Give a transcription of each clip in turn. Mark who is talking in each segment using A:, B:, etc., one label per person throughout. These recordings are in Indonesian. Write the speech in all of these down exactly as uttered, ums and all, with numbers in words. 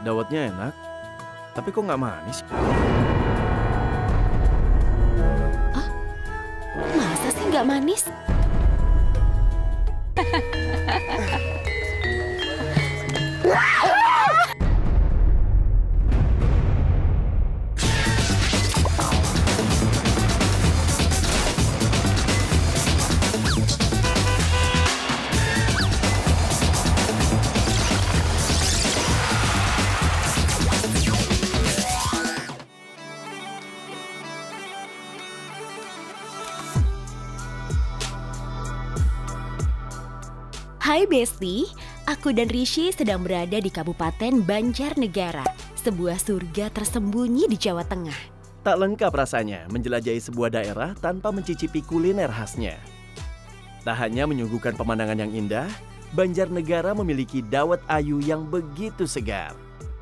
A: Dawetnya enak, tapi kok nggak manis?
B: Ah, masa sih nggak manis? Hai Besti, aku dan Rishi sedang berada di Kabupaten Banjarnegara, sebuah surga tersembunyi di Jawa Tengah.
A: Tak lengkap rasanya menjelajahi sebuah daerah tanpa mencicipi kuliner khasnya. Tak hanya menyuguhkan pemandangan yang indah, Banjarnegara memiliki dawet ayu yang begitu segar.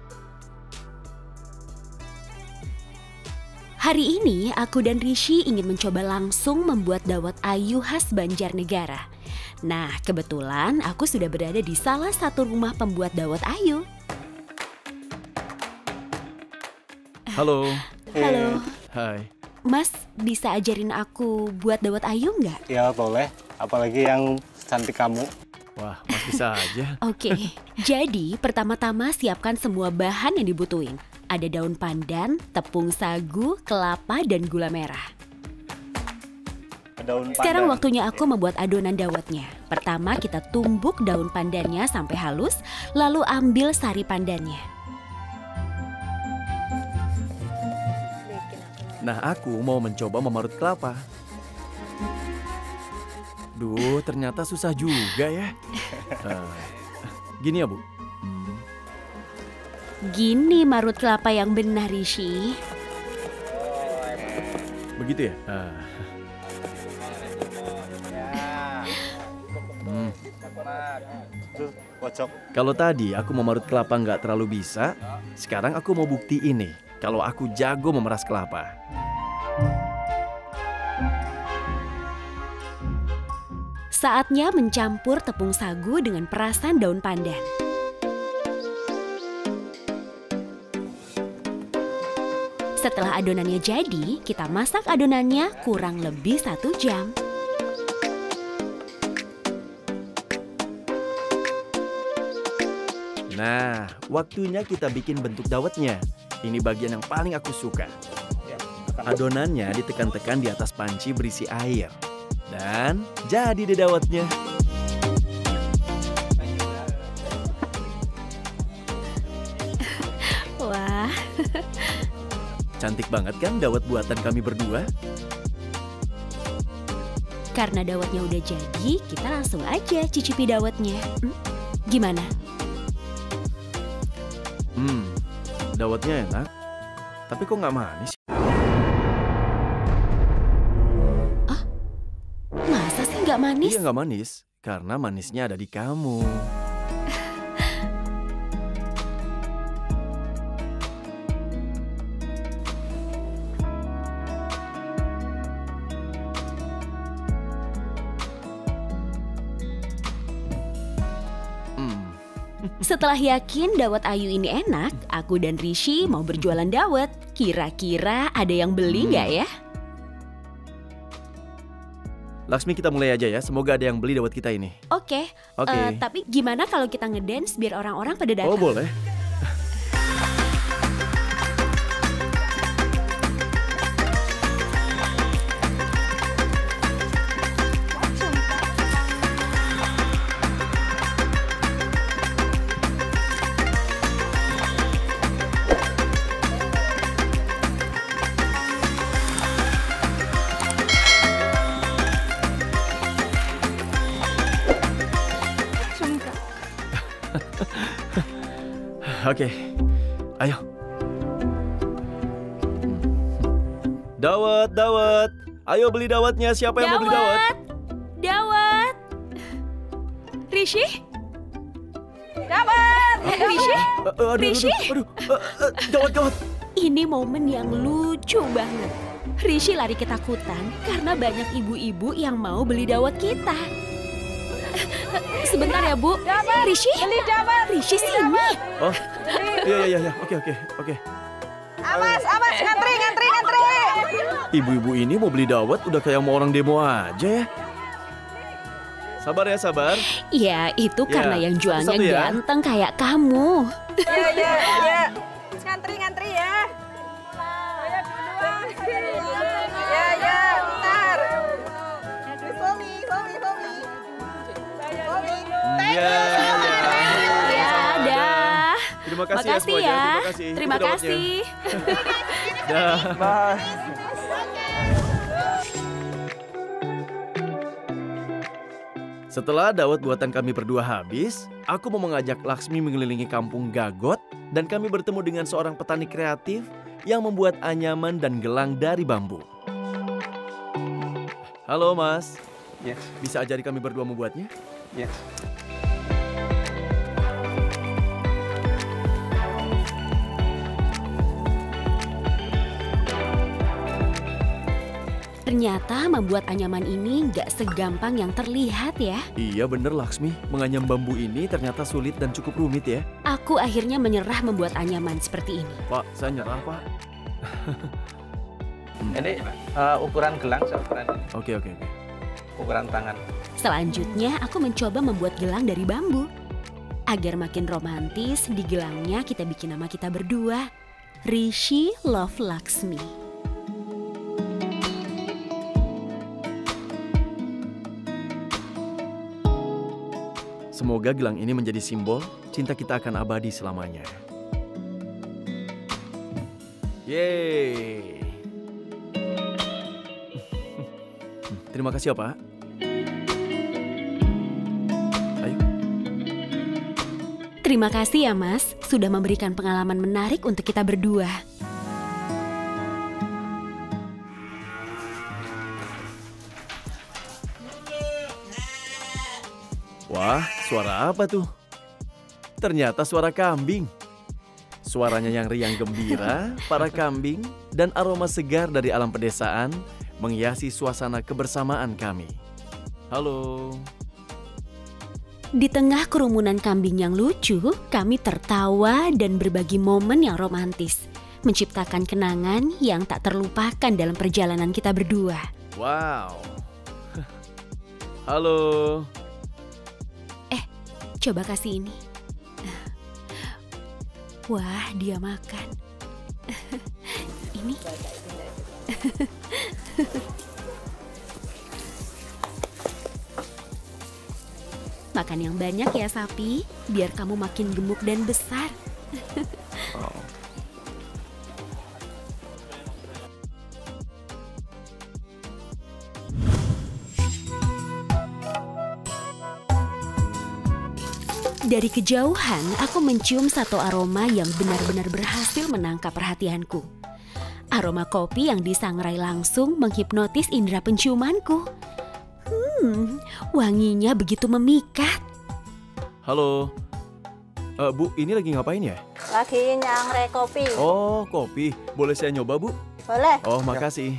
B: Hari ini aku dan Rishi ingin mencoba langsung membuat dawet ayu khas Banjarnegara. Nah, kebetulan aku sudah berada di salah satu rumah pembuat dawet ayu.
A: Halo.
B: Halo.
A: Hai.
B: Mas, bisa ajarin aku buat dawet ayu nggak?
C: Ya boleh, apalagi yang cantik kamu.
A: Wah, Mas bisa aja.
B: Oke, jadi pertama-tama siapkan semua bahan yang dibutuhin. Ada daun pandan, tepung sagu, kelapa, dan gula merah.
C: Daun
B: Sekarang
C: pandan.
B: waktunya aku membuat adonan dawetnya. Pertama kita tumbuk daun pandannya sampai halus, lalu ambil sari pandannya.
A: Nah, aku mau mencoba memarut kelapa. Duh, ternyata susah juga ya. Uh, gini ya, Bu. Hmm.
B: Gini marut kelapa yang benar, Rishi.
A: Begitu ya? Uh. Hmm. Kalau tadi aku memarut kelapa nggak terlalu bisa, sekarang aku mau buktiin nih kalau aku jago memeras kelapa.
B: Saatnya mencampur tepung sagu dengan perasan daun pandan. Setelah adonannya jadi, kita masak adonannya kurang lebih satu jam.
A: Nah, waktunya kita bikin bentuk dawetnya. Ini bagian yang paling aku suka. Adonannya ditekan-tekan di atas panci berisi air. Dan jadi deh dawetnya.
B: Wah.
A: Cantik banget kan dawet buatan kami berdua?
B: Karena dawetnya udah jadi, kita langsung aja cicipi dawetnya. Hmm? Gimana?
A: Hmm, dawetnya enak, tapi kok nggak manis?
B: Ah, masa sih nggak manis?
A: Iya nggak manis, karena manisnya ada di kamu.
B: Setelah yakin dawet ayu ini enak, aku dan Rishi mau berjualan dawet. Kira-kira ada yang beli nggak
A: hmm.
B: ya?
A: Laksmi, kita mulai aja ya. Semoga ada yang beli dawet kita ini.
B: Oke.
A: Oke.
B: Uh, tapi gimana kalau kita ngedance biar orang-orang pada datang?
A: Oh, boleh. Oke, ayo. Dawet, dawet. Ayo beli dawetnya. Siapa yang mau beli dawet?
B: Dawet. Rishi? Dawet. Rishi?
A: Uh, uh, aduh,
B: Rishi?
A: Aduh, aduh, uh, uh, dawet, dawet.
B: Ini momen yang lucu banget. Rishi lari ketakutan karena banyak ibu-ibu yang mau beli dawet kita. Sebentar ya, Bu. Rishi? Rishi sini.
A: Oh, iya, iya, iya. Oke, oke, oke.
D: Awas, awas, ngantri, ngantri, ngantri.
A: Ibu-ibu ini mau beli dawet udah kayak mau orang demo aja ya. Sabar ya, sabar.
B: Ya, itu
A: Ya,
B: karena yang jualnya
A: satu-satu ya.
B: ganteng kayak kamu.
D: Ya, ya, ya. Ngantri, ngantri ya. Ya, ya, bentar. Fomi, fomi, fomi. Fomi.
A: Iya, iya.
B: Ya, dah.
A: Terima kasih, ya
B: Makasih
A: semuanya.
B: ya.
A: Terima kasih.
B: Terima
A: Itu dawetnya.
B: kasih.
A: Dah.
C: Bye.
A: Setelah dawet buatan kami berdua habis, aku mau mengajak Laksmi mengelilingi kampung Gagot dan kami bertemu dengan seorang petani kreatif yang membuat anyaman dan gelang dari bambu. Halo Mas,
C: Yes,
A: bisa ajari kami berdua membuatnya?
C: yes.
B: Ternyata membuat anyaman ini nggak segampang yang terlihat ya.
A: Iya bener Laksmi, menganyam bambu ini ternyata sulit dan cukup rumit ya.
B: Aku akhirnya menyerah membuat anyaman seperti ini.
A: Pak, saya nyerah Pak.
C: Ini uh, ukuran gelang, ukuran
A: Oke, oke, oke.
C: ukuran tangan.
B: Selanjutnya aku mencoba membuat gelang dari bambu. Agar makin romantis, di gelangnya kita bikin nama kita berdua. Rishi Love Laksmi.
A: Semoga gelang ini menjadi simbol cinta kita akan abadi selamanya. Yeay. Terima kasih ya Pak. Ayo.
B: Terima kasih ya Mas, sudah memberikan pengalaman menarik untuk kita berdua.
A: Wah, suara apa tuh? Ternyata suara kambing. Suaranya yang riang gembira, para kambing, dan aroma segar dari alam pedesaan menghiasi suasana kebersamaan kami. Halo.
B: Di tengah kerumunan kambing yang lucu, kami tertawa dan berbagi momen yang romantis. Menciptakan kenangan yang tak terlupakan dalam perjalanan kita berdua.
A: Wow. Halo.
B: Coba kasih ini. Wah, dia makan. Ini. Makan yang banyak ya sapi, biar kamu makin gemuk dan besar.
A: Oh.
B: Dari kejauhan, aku mencium satu aroma yang benar-benar berhasil menangkap perhatianku. Aroma kopi yang disangrai langsung menghipnotis indera penciumanku. Hmm, wanginya begitu memikat.
A: Halo. Eh, Bu, ini lagi ngapain ya?
D: Lagi nyangre kopi.
A: Oh, kopi. Boleh saya nyoba, Bu?
D: Boleh.
A: Oh, makasih.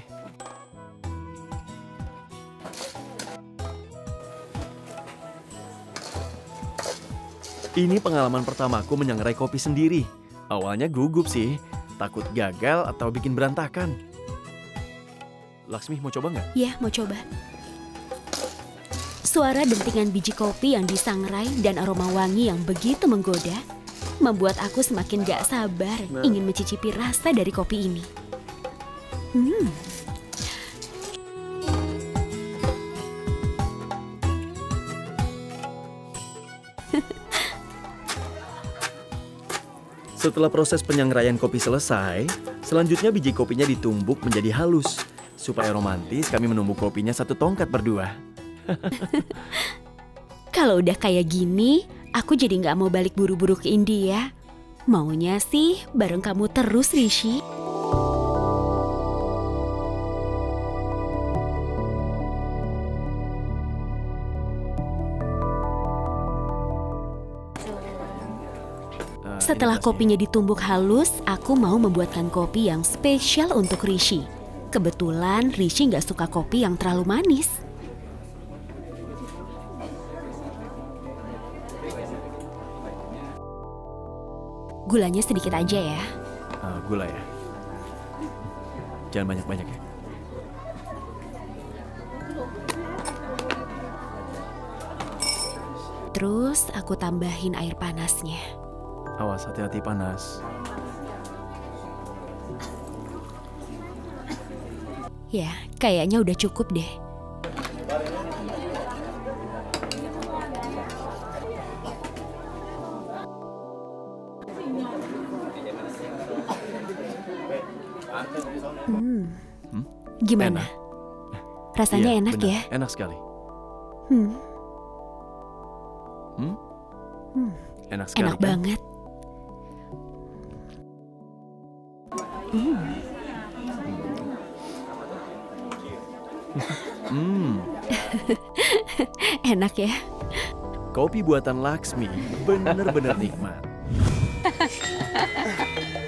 A: Ini pengalaman pertamaku menyangrai kopi sendiri. Awalnya gugup sih, takut gagal atau bikin berantakan. Laksmi mau coba nggak?
B: Ya, mau coba. Suara dentingan biji kopi yang disangrai dan aroma wangi yang begitu menggoda membuat aku semakin gak sabar ingin mencicipi rasa dari kopi ini. Hmm.
A: Setelah proses penyangraian kopi selesai, selanjutnya biji kopinya ditumbuk menjadi halus. Supaya romantis, kami menumbuk kopinya satu tongkat berdua.
B: Kalau udah kayak gini, aku jadi nggak mau balik buru-buru ke India. Maunya sih bareng kamu terus, Rishi. Setelah kopinya ditumbuk halus, aku mau membuatkan kopi yang spesial untuk Rishi. Kebetulan Rishi nggak suka kopi yang terlalu manis. Gulanya sedikit aja ya.
A: Uh, gula ya. Jangan banyak-banyak ya.
B: Terus aku tambahin air panasnya.
A: Awas, hati-hati panas.
B: Ya, kayaknya udah cukup deh. Hmm.
A: Hmm?
B: Gimana?
A: Enak.
B: Rasanya
A: Iya,
B: enak
A: benar.
B: ya?
A: Enak sekali.
B: Hmm.
A: Hmm?
B: Hmm.
A: Enak sekali.
B: Enak
A: kan?
B: banget. Hmm.
A: Hmm.
B: Enak ya?
A: Kopi buatan Laksmi bener-bener nikmat.